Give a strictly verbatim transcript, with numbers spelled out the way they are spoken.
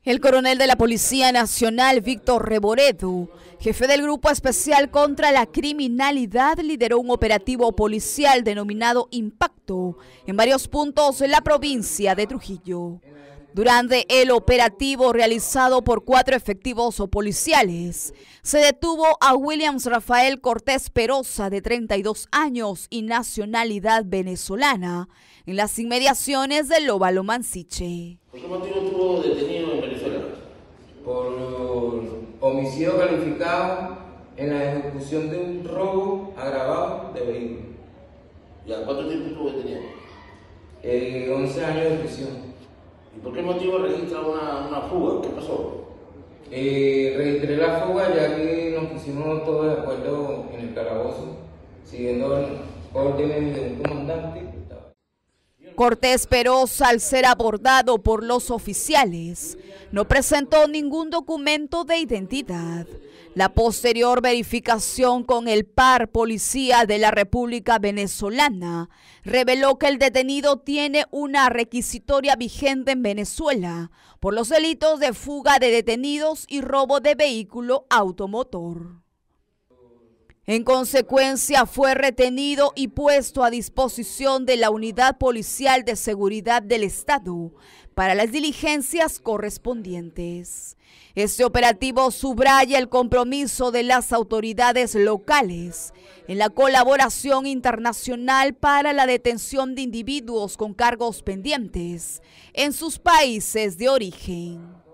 El coronel de la Policía Nacional, Víctor Reboredo, jefe del Grupo Especial contra la Criminalidad, lideró un operativo policial denominado Impacto en varios puntos de la provincia de Trujillo. Durante el operativo realizado por cuatro efectivos policiales, se detuvo a Williams Rafael Cortés Perosa, de treinta y dos años y nacionalidad venezolana, en las inmediaciones del Óvalo Mansiche. ¿Por qué motivo estuvo detenido en Venezuela? Por homicidio calificado en la ejecución de un robo agravado de vehículo. ¿Ya cuánto tiempo estuvo detenido? Eh, once años de prisión. ¿Y por qué motivo registra una, una fuga? ¿Qué pasó? Eh, registré la fuga ya que nos pusimos todos de acuerdo en el calabozo, siguiendo órdenes de un comandante. Cortés Perosa, al ser abordado por los oficiales, no presentó ningún documento de identidad. La posterior verificación con el par Policía de la República Venezolana reveló que el detenido tiene una requisitoria vigente en Venezuela por los delitos de fuga de detenidos y robo de vehículo automotor. En consecuencia, fue retenido y puesto a disposición de la Unidad Policial de Seguridad del Estado para las diligencias correspondientes. Este operativo subraya el compromiso de las autoridades locales en la colaboración internacional para la detención de individuos con cargos pendientes en sus países de origen.